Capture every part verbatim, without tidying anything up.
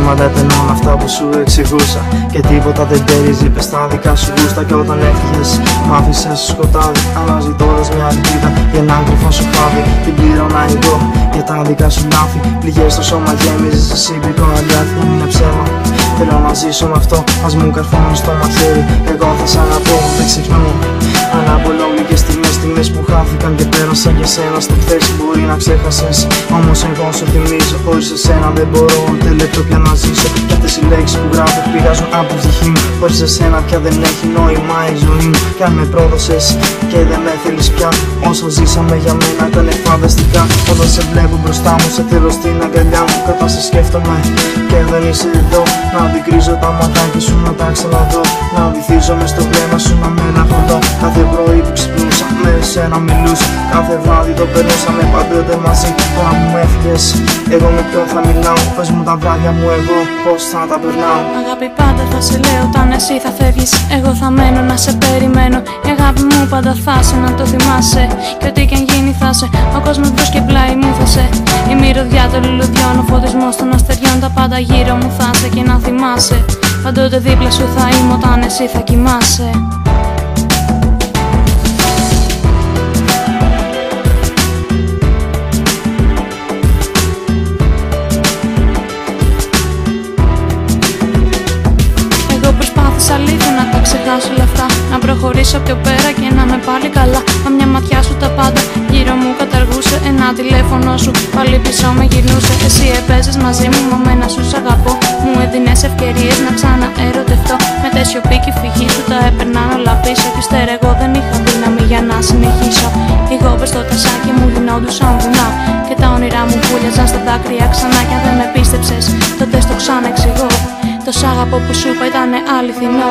ψέματα επενώνω αυτά που σου εξηγούσα. Και τίποτα δεν τέριζε, πες τα δικά σου γούστα. Κι όταν έφυγες μ' άφησες στο σκοτάδι, αναζητώντας μια ελπίδα για έναν κρυφό σου χάδι. Την πλήρωνα εγώ για τα δικά σου λάθη. Πληγές στο σώμα γέμιζες εσύ πικρό αγκάθι. Δεν είναι ψέμα, θέλω να ζήσω με αυτό. Ας μου καρφώνω στο μαχαίρι, εγώ θα σ' αγαπώ, δεν ξεχνώ. Αναπολόγλικες στιγμές, στιγμές που χάθηκαν και πέρασαν για σένα στο χθες. Μπορεί να ξέχασες, όμως εγώ σου θυμίζω. Χωρίς εσένα δεν μπορώ ούτε λεπτό πια να ζήσω. Κι αυτές οι λέξεις που γράφω πηγάζουν από τη ψυχή μου. Χωρίς εσένα πια δεν έχει νόημα η ζωή μου. Κι αν με πρόδωσες και δεν με θέλεις πια, όσα ζήσαμε για μένα ήταν φανταστικά. Όταν σε βλέπω μπροστά μου, σε θέλω στην αγκαλιά μου. Κατά σε σκέφτομαι και δεν είσαι εδώ. Να αντικρίζω τα ματάκια σου, να τα ξαναδώ. Να βυθίζομαι στο βλέμμα σου, να με αναφαντώ. Κάθε πρωί που ξυπνούσα με εσένα μιλούσα. Κάθε βράδυ το περνούσαμε παντότε μαζί. Τώρα μου έφυγες, εγώ με ποιον θα μιλάω. Πες μου τα βράδια μου εγώ πως θα τα περνάω. Αγάπη πάντα θα σε λέω όταν εσύ θα φεύγεις. Εγώ θα μένω να σε περιμένω. Η αγάπη μου πάντα θα σε να το θυμάσαι. Και ό,τι κι αν γίνει θα σε, ο κόσμος μπρος και πλάι μου θα σε. Η μυρωδιά των λουλουδιών, ο φωτισμός των αστεριών. Τα πάντα γύρω μου θα σε και να θυμάσαι. Παντότε δίπλα σου θα είμαι όταν εσύ θα κοιμάσαι. Αλήθεια να τα ξεχάσω όλα αυτά. Να προχωρήσω πιο πέρα και να είμαι πάλι καλά. Μα μια ματιά σου τα πάντα γύρω μου καταργούσε. Ένα τηλέφωνο σου πάλι πίσω με γυρνούσε. Εσύ έπαιζες μαζί μου, μα μένα σου σ' αγαπώ. Μου έδινες ευκαιρίες να ξαναερωτευτώ. Με τη σιωπή και η φυγή σου τα έπαιρναν όλα πίσω. Κι ύστερα εγώ δεν είχα δύναμη για να συνεχίσω. Οι γόβες στο τασάκι μου γινόντουσαν βουνά. Και τα όνειρά μου βούλιαζαν στα δάκρυα ξανά. Κι αν δεν με πίστεψες, τότε στο ξανά εξηγώ. Το σ' αγαπώ που σου είπα ήτανε αληθινό.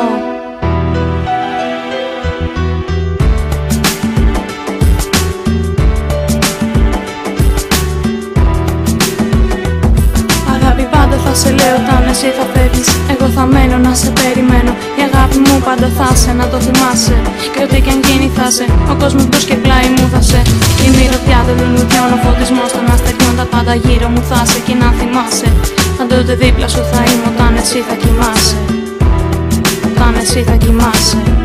Αγάπη πάντα θα σε λέω όταν εσύ θα φεύγεις. Εγώ θα μένω να σε περιμένω. Η αγάπη μου πάντα θα σε, να το θυμάσαι. Και ό,τι κι αν γίνει θα σε, ο κόσμος μπρος και πλάι μου θα σε. Η μυρωδιά των λουλουδιών, ο φωτισμός των αστεριών. Τα πάντα γύρω μου θα σε και να θυμάσαι. Παντότε δίπλα σου θα είμαι όταν εσύ θα κοιμάσαι. Όταν εσύ θα κοιμάσαι.